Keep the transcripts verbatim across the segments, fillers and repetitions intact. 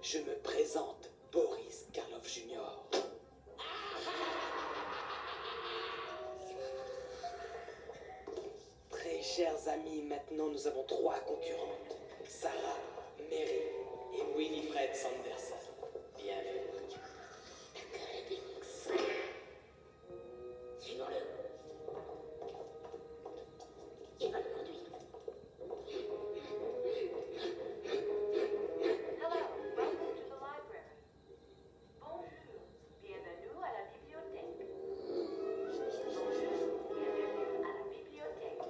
je me présente, Boris Karloff junior Très chers amis, maintenant nous avons trois concurrentes. Sarah, Mary et Winifred Sanderson. Bienvenue. Suivons-le. Il va le conduire. Hello, welcome to the library. Bonjour, bienvenue à la bibliothèque. Bonjour, bienvenue à la bibliothèque.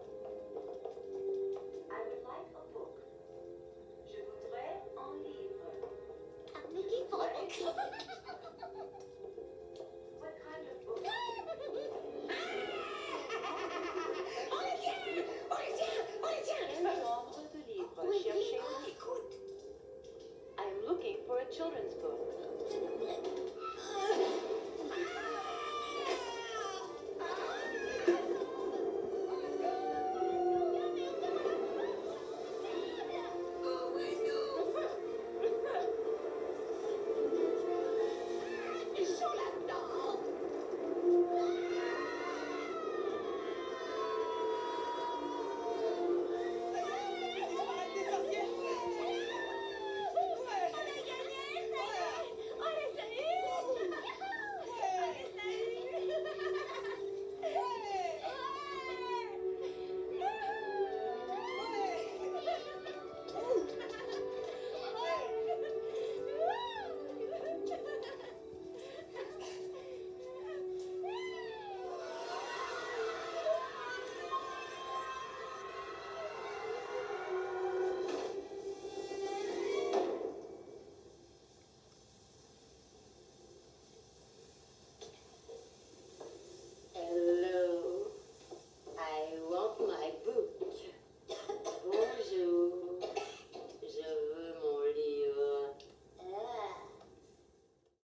I would like a book. Je voudrais un livre. I'm looking for a book. What kind of book? On le tient! On le tient! On le tient! Quel genre de livre Oui, cherchez-vous? on écoute. I am looking for a children's book.